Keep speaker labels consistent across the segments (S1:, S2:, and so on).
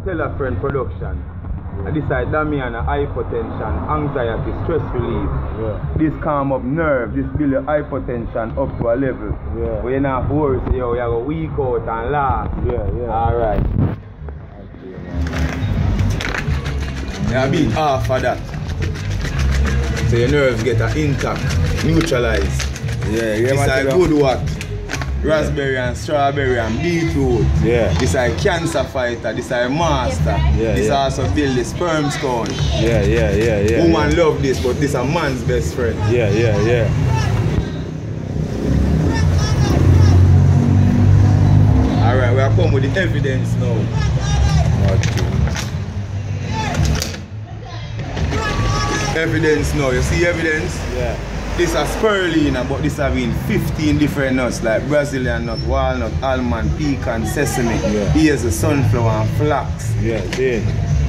S1: Telafriend production. And this is Damian, hypertension, anxiety, stress relief.
S2: Yeah.
S1: This calm up nerve, this build your hypertension up to a level.
S2: Yeah.
S1: Where you not have to worry, so you have a week out and last.
S2: Yeah, yeah.
S1: Alright. Yeah, a bit half of that. So your nerves get intact, neutralized.
S2: Yeah, yeah.
S1: This is good what? Raspberry and strawberry and beetroot.
S2: Yeah.
S1: This is a cancer fighter. This is a master.
S2: Yeah,
S1: this
S2: yeah.
S1: also build the sperm count.
S2: Yeah, yeah, yeah, yeah.
S1: Woman love this, but this is a man's best friend.
S2: Yeah, yeah, yeah.
S1: Alright, we are come with the evidence now. Evidence now. You see evidence?
S2: Yeah.
S1: This is spirulina, but this having 15 different nuts like Brazilian nut, walnut, almond, pecan, sesame.
S2: Yeah.
S1: Here's the sunflower and flax.
S2: Yeah, see.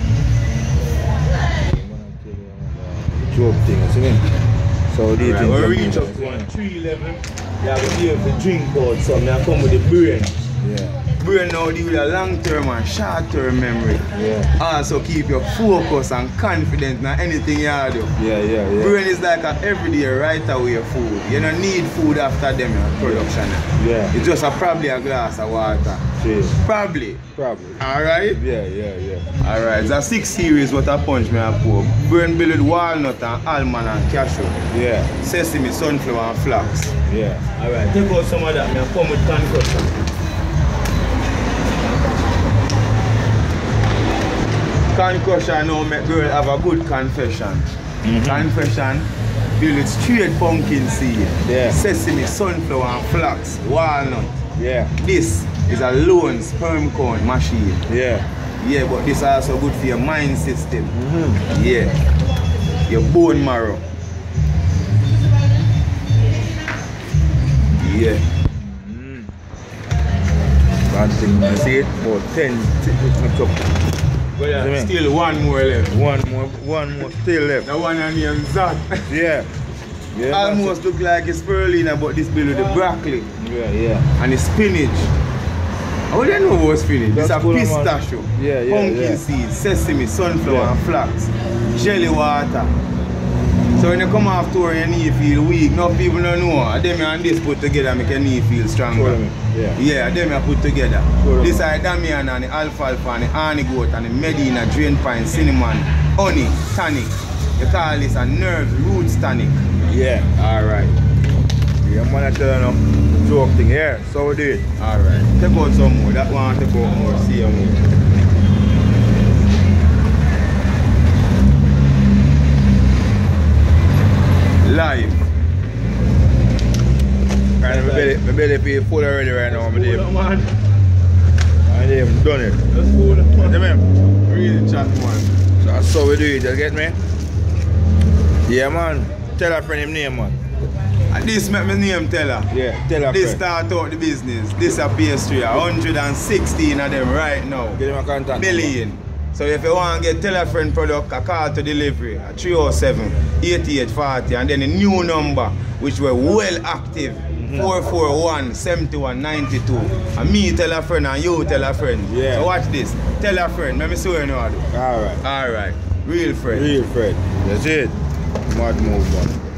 S2: Joke thing, you see me? So these things
S1: we reach up to 3 level. Yeah, we be able to drink out some. Now come with the brain.
S2: Yeah.
S1: Brain now deal with a long-term and short-term memory.
S2: Yeah.
S1: Also keep your focus and confidence in anything you do.
S2: Yeah, yeah, yeah.
S1: Brain is like an everyday right away food. You don't need food after them production.
S2: Yeah.
S1: It's just probably a glass of water.
S2: See.
S1: Probably.
S2: Probably.
S1: Alright?
S2: Yeah, yeah, yeah.
S1: Alright, it's a 6 series what I punch me I pour. Brain build with walnut and almond and cashew.
S2: Yeah.
S1: Sesame, sunflower and flax.
S2: Yeah.
S1: Alright, take out some of that and come with can crusher. Can crusher now make girl have a good confession. Confession, build with straight pumpkin seed,
S2: Yeah.
S1: sesame, sunflower and flax, walnut.
S2: Yeah.
S1: This is a lone sperm count machine.
S2: Yeah.
S1: Yeah, but this is also good for your mind system. Yeah. Your bone marrow. Yeah.
S2: Bad thing, you see it? About 10 mix up.
S1: But yeah, still one more left.
S2: One more still left.
S1: The one I named Zach.
S2: Yeah. Yeah.
S1: Almost look like a spirulina, but this build with the broccoli
S2: Yeah, yeah.
S1: and the spinach. How do you know what spinach? It's a
S2: cool,
S1: pistachio,
S2: Yeah, yeah,
S1: pumpkin
S2: yeah.
S1: seeds, sesame, sunflower
S2: Yeah.
S1: and flax, jelly water. So when you come off tour and your knee feel weak, no people don't know. Them and this put together make your knee feel stronger.
S2: Yeah.
S1: Yeah, them you put together.
S2: Sure.
S1: This is Damian and the alfalfa and the honey goat and the Medina, drain pine, cinnamon, honey, tonic. You call this a nerve roots tonic.
S2: Yeah.
S1: Alright.
S2: Yeah, man, I tell you now. Joke thing, yeah. So we do it.
S1: Alright. Take out some more. That one take out more. See you more. Live.
S2: Right, my belly feel full already right now.
S1: Man.
S2: I didn't done it.
S1: That's cool.
S2: See me?
S1: Really chat, man.
S2: So that's how we do it, you get me? Yeah, man. Tell a friend him name, man.
S1: And this make me name tell her.
S2: Yeah, tell a
S1: This
S2: friend.
S1: start out the business. This a pastry. 116 of them right now.
S2: Get him a contact.
S1: Million. So if you want to get Telafriend product, a call to delivery at 307-8840 and then a new number which were well active 441-7192. And me tell a friend and you tell a friend.
S2: Yeah.
S1: So watch this. Tell a friend. Let me see what you know how to do.
S2: Alright.
S1: Alright. Real friend.
S2: Real friend. That's it. Mad move, man.